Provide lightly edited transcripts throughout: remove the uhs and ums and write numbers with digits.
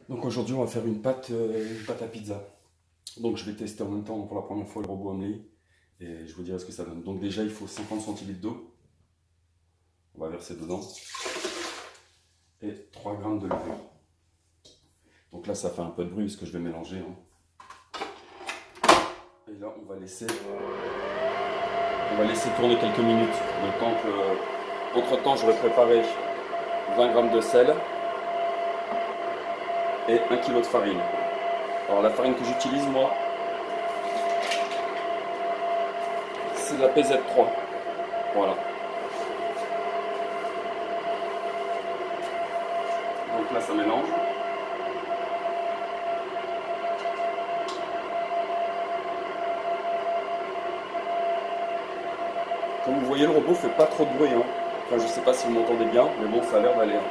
Donc aujourd'hui on va faire une pâte à pizza. Donc je vais tester en même temps pour la première fois le robot Omelette et je vous dirai ce que ça donne. Donc déjà il faut 50 centilitres d'eau. On va verser dedans. Et 3 grammes de levure. Donc là ça fait un peu de bruit parce que je vais mélanger. Et là on va laisser tourner quelques minutes. Le temps que, entre temps je vais préparer 20 grammes de sel et 1 kg de farine. Alors la farine que j'utilise moi, c'est de la PZ3. Voilà. Donc là ça mélange. Comme vous voyez, le robot fait pas trop de bruit. Enfin, je sais pas si vous m'entendez bien, mais bon, ça a l'air d'aller.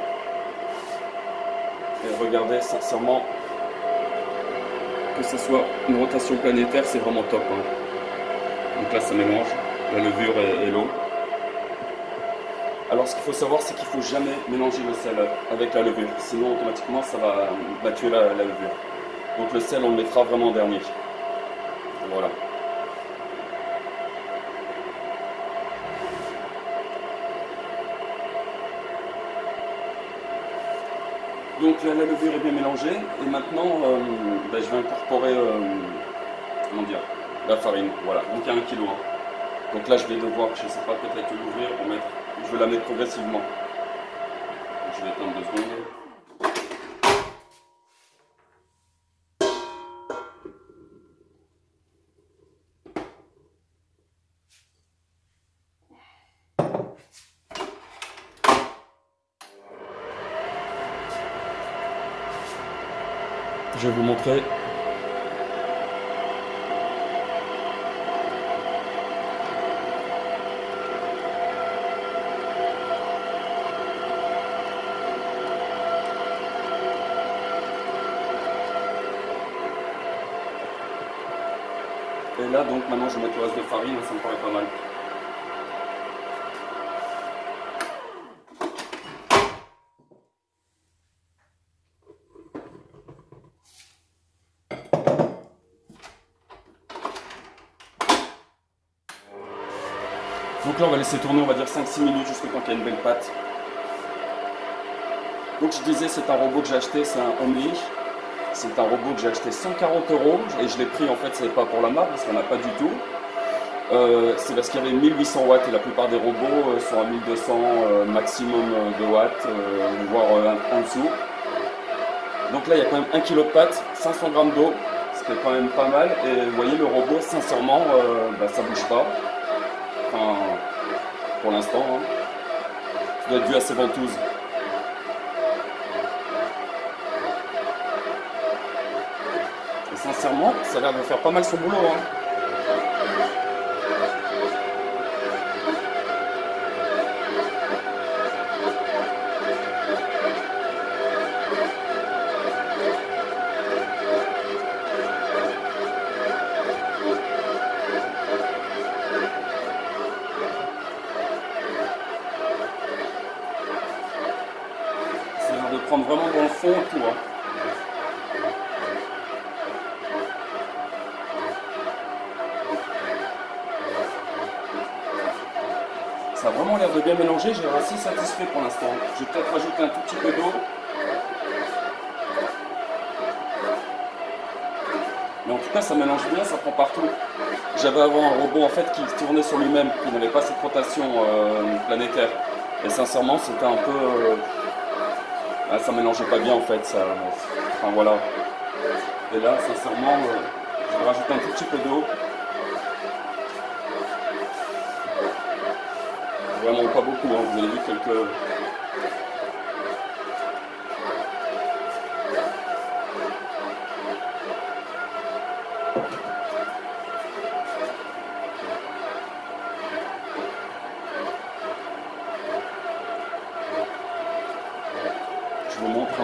Et regardez, sincèrement, que ce soit une rotation planétaire, c'est vraiment top. Donc là, ça mélange la levure et l'eau. Alors, ce qu'il faut savoir, c'est qu'il faut jamais mélanger le sel avec la levure. Sinon, automatiquement, ça va tuer la levure. Donc le sel, on le mettra vraiment en dernier. Voilà. Donc la levure est bien mélangée et maintenant je vais incorporer la farine. Voilà, donc il y a 1 kg. Donc là je vais devoir, je ne sais pas, peut-être l'ouvrir pour mettre, je vais la mettre progressivement. Donc, je vais attendre 2 secondes. Je vais vous montrer. Et là donc maintenant je vais mettre le reste de farine, ça me paraît pas mal. Donc là on va laisser tourner, on va dire 5-6 minutes jusqu'à temps qu'il y a une belle pâte. Donc je disais, c'est un robot que j'ai acheté, c'est un Omelette. C'est un robot que j'ai acheté 140 € et je l'ai pris en fait, c'est pas pour la marque parce qu'on n'a pas du tout. C'est parce qu'il y avait 1800 watts et la plupart des robots sont à 1200 maximum de watts, voire en dessous. Donc là il y a quand même 1 kg de pâte, 500 g d'eau, ce qui est quand même pas mal. Et vous voyez le robot, sincèrement, ça bouge pas. Enfin, pour l'instant, ça doit être dû à ses ventouses. Et sincèrement, ça a l'air de faire pas mal son boulot. Ça a l'air de prendre vraiment dans le fond et tout. Ça a vraiment l'air de bien mélanger, j'ai l'air assez satisfait pour l'instant. Je vais peut-être rajouter un tout petit peu d'eau. Mais en tout cas ça mélange bien, ça prend partout. J'avais avant un robot en fait qui tournait sur lui-même, qui n'avait pas cette rotation planétaire. Et sincèrement c'était un peu... ça mélangeait pas bien en fait. Enfin voilà. Et là sincèrement, je vais rajouter un tout petit peu d'eau. Vraiment pas beaucoup, vous avez vu quelques... Je vous montre.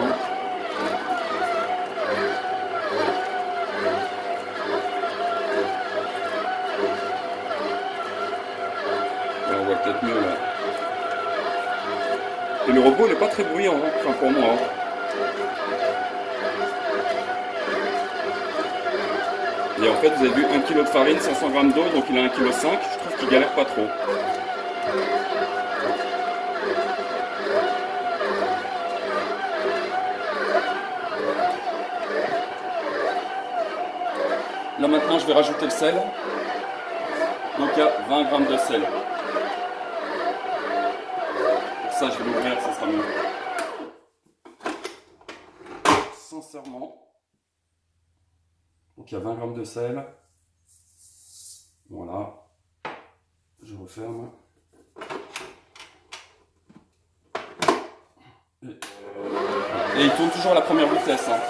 On voit peut-être mieux là. Et le robot il n'est pas très bruyant, enfin pour moi. Et en fait, vous avez vu 1 kg de farine, 500 g d'eau, donc il a 1,5 kg. Je trouve qu'il galère pas trop. Là maintenant, je vais rajouter le sel. Donc il y a 20 g de sel. Pour ça, je vais l'ouvrir, ça sera mieux. Sincèrement. Donc il y a 20 g de sel. Voilà. Je referme. Et il tourne toujours à la première vitesse. Hein.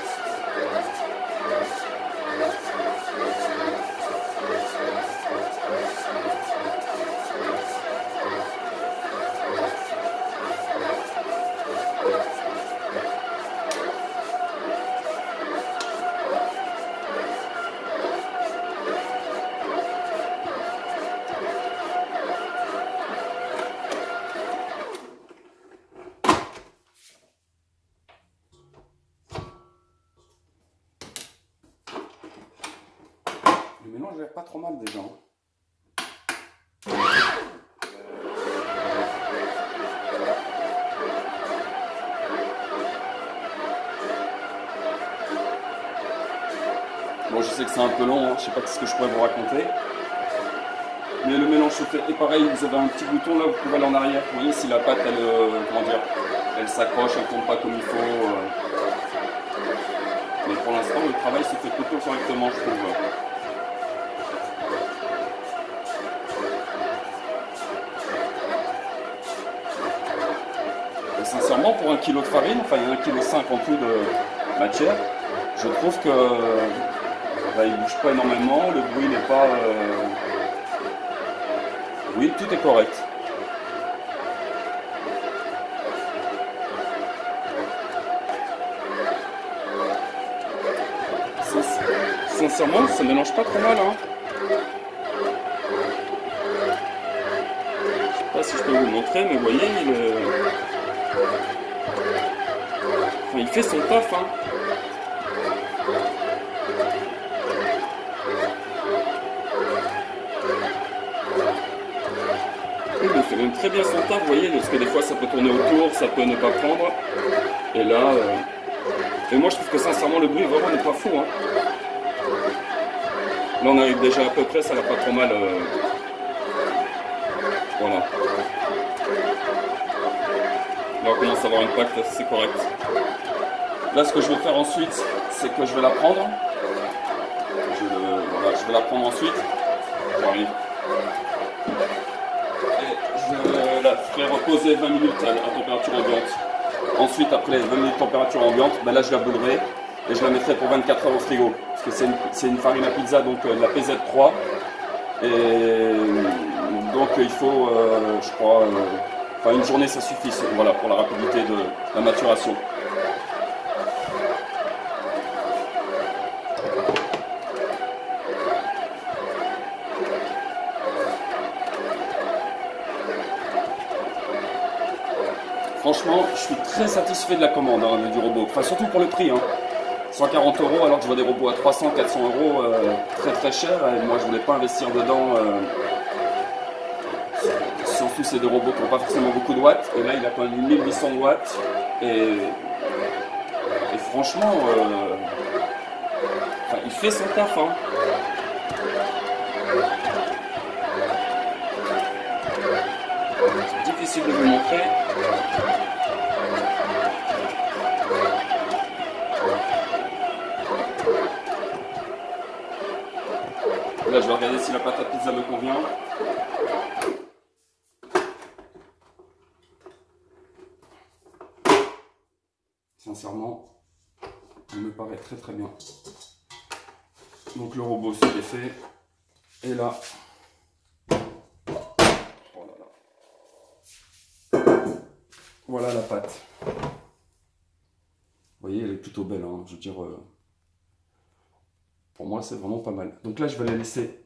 Le mélange a l'air pas trop mal déjà. Bon, je sais que c'est un peu long, hein. Je sais pas ce que je pourrais vous raconter. Mais le mélange se fait. Et pareil, vous avez un petit bouton là, vous pouvez aller en arrière. Vous voyez si la pâte, elle, comment dire, elle s'accroche, elle ne tourne pas comme il faut. Mais pour l'instant, le travail se fait plutôt correctement, je trouve. Et sincèrement, pour 1 kg de farine, enfin il y a 1,5 kg en tout de matière, je trouve que bah, il ne bouge pas énormément, le bruit n'est pas... Oui, tout est correct. Sincèrement, ça ne mélange pas trop mal. Hein. Je sais pas si je peux vous le montrer, mais vous voyez, il fait son taf. Hein. Il fait même très bien son taf, vous voyez, parce que des fois ça peut tourner autour, ça peut ne pas prendre. Et là, et moi je trouve que sincèrement le bruit vraiment n'est pas fou. Hein. Là on arrive déjà à peu près, ça va pas trop mal. Voilà. Là on commence à avoir une pâte, c'est correct. Là ce que je vais faire ensuite, c'est que je vais la prendre. Voilà, je vais la prendre ensuite. J'arrive. Je la ferai reposer 20 minutes à température ambiante. Ensuite, après les 20 minutes de température ambiante, ben là je la boulerai et je la mettrai pour 24 heures au frigo. Parce que c'est une farine à pizza, donc de la PZ3. Et donc il faut, je crois, enfin une journée ça suffit, voilà, pour la rapidité de la maturation. Franchement, je suis très satisfait de la commande hein, du robot, enfin surtout pour le prix. Hein. 140 € alors que je vois des robots à 300, 400 €, très très cher. Et moi je voulais pas investir dedans. Surtout c'est des robots qui n'ont pas forcément beaucoup de watts. Et là il a quand même 1800 watts. Et franchement, enfin, il fait son taf. Hein. C'est difficile de vous montrer. Là, je vais regarder si la pâte à pizza me convient. Sincèrement, il me paraît très très bien. Donc le robot s'est défait. Et là, oh là là. Voilà la pâte. Vous voyez, elle est plutôt belle. Hein. Je veux dire, pour moi, c'est vraiment pas mal. Donc là, je vais la laisser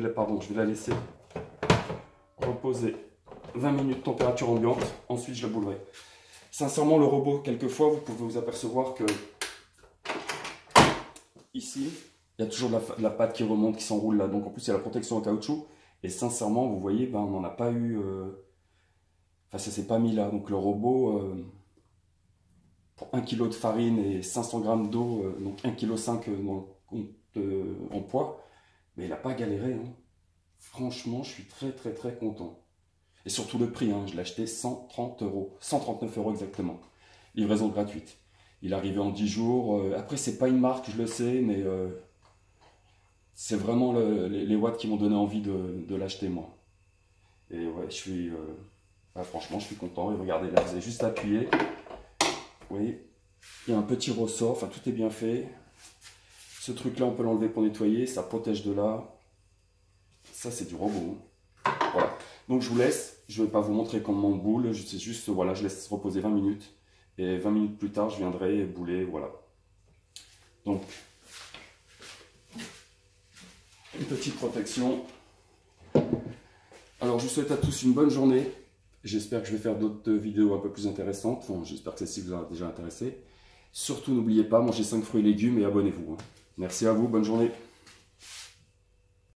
reposer 20 minutes de température ambiante. Ensuite, je la boulerai. Sincèrement, le robot, quelquefois, vous pouvez vous apercevoir que ici, Il y a toujours de la pâte qui remonte, qui s'enroule là. Donc en plus, il y a la protection en caoutchouc. Et sincèrement, vous voyez, ben, on n'en a pas eu. Enfin, ça s'est pas mis là. Donc le robot, pour 1 kg de farine et 500 grammes d'eau, donc 1,5 kg dans le compte en poids, mais il n'a pas galéré, hein. Franchement, je suis très très très content. Et surtout le prix, hein, je l'ai acheté 130 euros, 139 euros exactement. Livraison gratuite. Il est arrivé en 10 jours. Après, c'est pas une marque, je le sais, mais c'est vraiment les watts qui m'ont donné envie de l'acheter, moi. Et ouais, franchement, je suis content. Et regardez, là, vous avez juste à appuyer. Oui, il y a un petit ressort, enfin tout est bien fait. Ce truc-là, on peut l'enlever pour nettoyer, ça protège de là. Ça, c'est du robot, hein. Voilà. Donc je vous laisse. Je ne vais pas vous montrer comment on boule. C'est juste, voilà, je laisse reposer 20 minutes. Et 20 minutes plus tard, je viendrai bouler, voilà. Donc, une petite protection. Alors, je vous souhaite à tous une bonne journée. J'espère que je vais faire d'autres vidéos un peu plus intéressantes. Bon, j'espère que celle-ci vous a déjà intéressé. Surtout, n'oubliez pas, mangez 5 fruits et légumes et abonnez-vous, hein. Merci à vous, bonne journée.